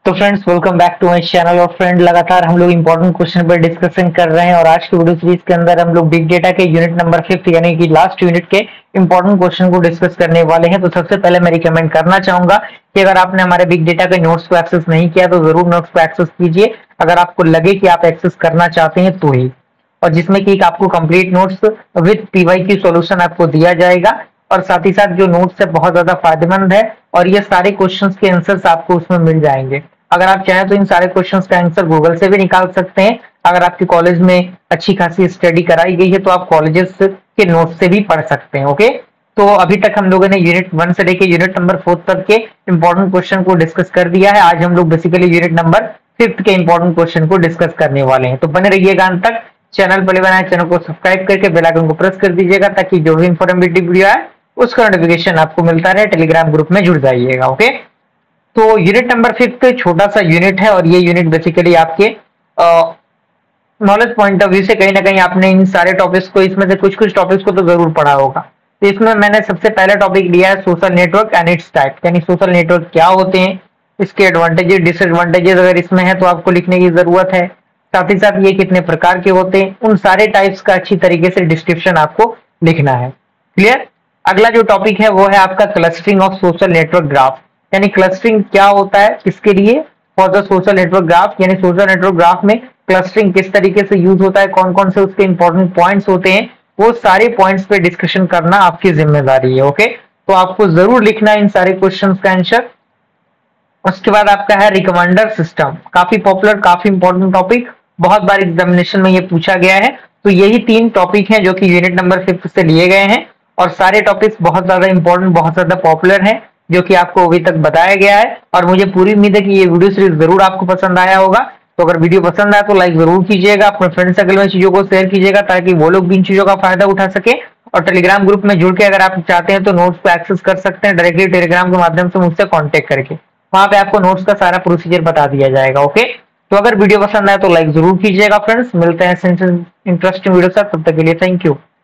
तो friends welcome back to my channel. और friend लगातार हम लोग इंपॉर्टेंट क्वेश्चन पर डिस्कशन कर रहे हैं और आज की वीडियो सीरीज के अंदर हम लोग बिग डेटा के यूनिट नंबर 5 यानी कि लास्ट यूनिट के इंपॉर्टेंट क्वेश्चन को डिस्कस करने वाले हैं। तो सबसे पहले मैं रिकमेंड करना चाहूंगा कि अगर आपने हमारे बिग डेटा के नोट्स को एक्सेस नहीं किया तो जरूर नोट्स को एक्सेस कीजिए, अगर आपको लगे कि आप एक्सेस करना चाहते हैं तो ही। और जिसमें कि आपको complete notes with PYQ solution आपको दिया जाएगा और साथ ही साथ जो नोट्स है बहुत ज्यादा फायदेमंद है और ये सारे क्वेश्चंस के आंसर्स आपको उसमें मिल जाएंगे। अगर आप चाहें तो इन सारे क्वेश्चंस का आंसर गूगल से भी निकाल सकते हैं। अगर आपके कॉलेज में अच्छी खासी स्टडी कराई गई है तो आप कॉलेजेस के नोट से भी पढ़ सकते हैं। ओके, तो अभी तक हम लोगों ने यूनिट 1 से लेके यूनिट नंबर 4 तक के इंपॉर्टेंट क्वेश्चन को डिस्कस कर दिया है। आज हम लोग बेसिकली यूनिट नंबर 5 के इंपॉर्टेंट क्वेश्चन को डिस्कस करने वाले हैं। तो बने रहिएगा अंत तक। चैनल पहले बनाए चैनल को सब्सक्राइब करके बेल आइकन को प्रेस कर दीजिएगा ताकि जो भी इंफॉर्मेटिव वीडियो है उसका नोटिफिकेशन आपको मिलता रहे। टेलीग्राम ग्रुप में जुड़ जाइएगा। ओके, तो यूनिट नंबर 5 छोटा सा यूनिट है और ये यूनिट बेसिकली आपके नॉलेज पॉइंट ऑफ व्यू से कहीं ना कहीं आपने इन सारे टॉपिक्स को, इसमें से कुछ कुछ टॉपिक्स को तो जरूर पढ़ा होगा। तो इसमें मैंने सबसे पहला टॉपिक लिया है social network and its type, यानी सोशल नेटवर्क क्या होते हैं, इसके एडवांटेजेस डिसएडवांटेजेस अगर इसमें है तो आपको लिखने की जरूरत है। साथ ही साथ ये कितने प्रकार के होते हैं, उन सारे टाइप्स का अच्छी तरीके से डिस्क्रिप्शन आपको लिखना है। क्लियर। अगला जो टॉपिक है वो है आपका clustering of social network graph, यानी क्लस्टरिंग क्या होता है, किसके लिए, for the social network graph, यानी सोशल नेटवर्क ग्राफ में क्लस्टरिंग किस तरीके से यूज होता है, कौन कौन से उसके इंपॉर्टेंट पॉइंट्स होते हैं, वो सारे पॉइंट्स पे डिस्कशन करना आपकी जिम्मेदारी है। ओके, तो आपको जरूर लिखना है इन सारे क्वेश्चन का आंसर। उसके बाद आपका है रिकमांडर सिस्टम, काफी पॉपुलर, काफी इंपॉर्टेंट टॉपिक, बहुत बार एग्जामिनेशन में ये पूछा गया है। तो यही 3 टॉपिक हैं जो कि यूनिट नंबर 5 से लिए गए हैं और सारे टॉपिक्स बहुत ज्यादा इंपॉर्टेंट, बहुत ज्यादा पॉपुलर हैं जो कि आपको अभी तक बताया गया है। और मुझे पूरी उम्मीद है कि ये वीडियो सीरीज जरूर आपको पसंद आया होगा। तो अगर वीडियो पसंद आया तो लाइक जरूर कीजिएगा, अपने फ्रेंड सर्कल में चीजों को शेयर कीजिएगा ताकि वो लोग भी इन चीजों का फायदा उठा सके। और टेलीग्राम ग्रुप में जुड़ के अगर आप चाहते हैं तो नोट्स को एक्सेस कर सकते हैं डायरेक्टली टेलीग्राम के माध्यम से मुझसे कॉन्टेक्ट करके, वहां पे आपको नोट्स का सारा प्रोसीजर बता दिया जाएगा। ओके, तो अगर वीडियो पसंद आए तो लाइक जरूर कीजिएगा फ्रेंड्स। मिलते हैं इंटरेस्टिंग वीडियो के साथ, तब तक के लिए थैंक यू।